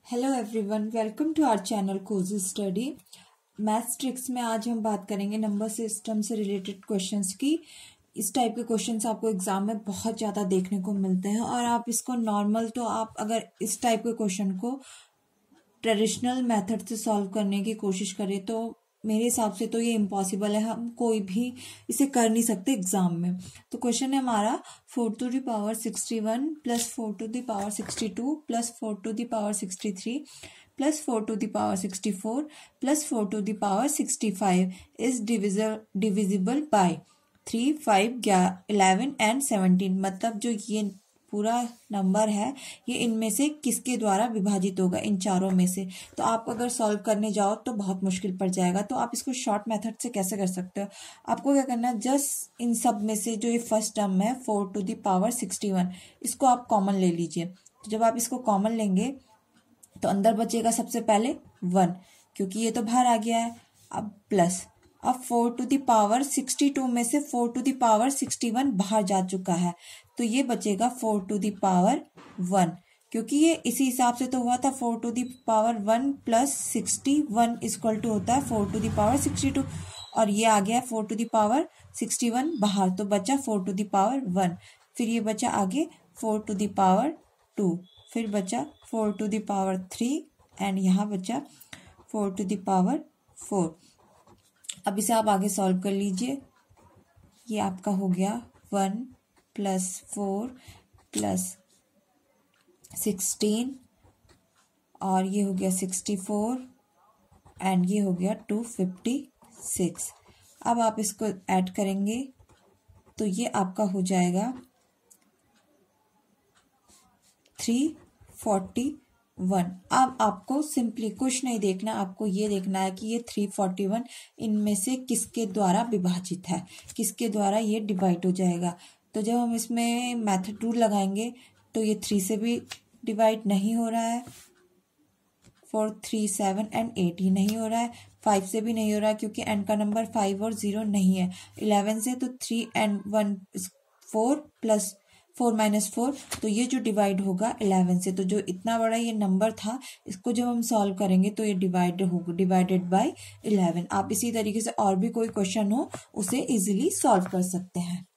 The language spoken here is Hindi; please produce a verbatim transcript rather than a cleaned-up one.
Hello everyone, welcome to our channel cozy study. Maths tricks में आज हम बात करेंगे नंबर सिस्टम से रिलेटेड क्वेश्चंस की। इस टाइप के क्वेश्चंस आपको एग्जाम में बहुत ज़्यादा देखने को मिलते हैं और आप इसको नॉर्मल तो आप अगर इस टाइप के क्वेश्चन को ट्रेडिशनल मेथड से सॉल्व करने की कोशिश करें तो मेरे हिसाब से तो ये इम्पॉसिबल है, हम कोई भी इसे कर नहीं सकते एग्जाम में। तो क्वेश्चन है हमारा four to the power sixty one plus four to the power sixty two plus four to the power sixty three plus four to the power sixty four plus four to the power sixty five is divisible by three, five, eleven and seventeen. मतलब जो ये पूरा नंबर है ये इनमें से किसके द्वारा विभाजित होगा, इन चारों में से। तो आप अगर सॉल्व करने जाओ तो बहुत मुश्किल पड़ जाएगा। तो आप इसको शॉर्ट मेथड से कैसे कर सकते हो, आपको क्या करना है, जस्ट इन सब में से जो ये फर्स्ट टर्म है four to the power sixty one, इसको आप कॉमन ले लीजिए। तो जब आप इसको कॉमन लेंगे तो अंदर बचेगा सबसे पहले वन, क्योंकि ये तो बाहर आ गया है। अब प्लस, अब four to the power sixty two में से four to the power sixty one बाहर जा चुका है, तो ये बचेगा four to the power one, क्योंकि ये इसी हिसाब से तो हुआ था। Four to the power one plus sixty one equal to होता है four to the power sixty two, और ये आ गया four to the power sixty one बाहर, तो बचा four to the power one. फिर ये बचा आगे four to the power two, फिर बचा four to the power three and यहाँ बचा four to the power four. अब इसे आप आगे सॉल्व कर लीजिए। ये आपका हो गया one plus four plus sixteen, और ये हो गया सिक्सटी फोर एंड ये हो गया टू फिफ्टी सिक्स। अब आप इसको ऐड करेंगे तो ये आपका हो जाएगा थ्री फोर्टी वन। अब आपको सिंपली कुछ नहीं देखना, आपको ये देखना है कि ये थ्री फोर्टी वन इनमें से किसके द्वारा विभाजित है, किसके द्वारा ये डिवाइड हो जाएगा। तो जब हम इसमें मेथड रूल लगाएंगे तो ये थ्री से भी डिवाइड नहीं हो रहा है, four, three, seven and eight ही नहीं हो रहा है, फाइव से भी नहीं हो रहा है क्योंकि एंड का नंबर फाइव और जीरो नहीं है, इलेवन से तो three and one four plus four minus four, तो ये जो डिवाइड होगा इलेवन से। तो जो इतना बड़ा ये नंबर था इसको जब हम सॉल्व करेंगे तो ये डिवाइड होगा, डिवाइडेड बाय इलेवन। आप इसी तरीके से और भी कोई क्वेश्चन हो उसे इजीली सॉल्व कर सकते हैं।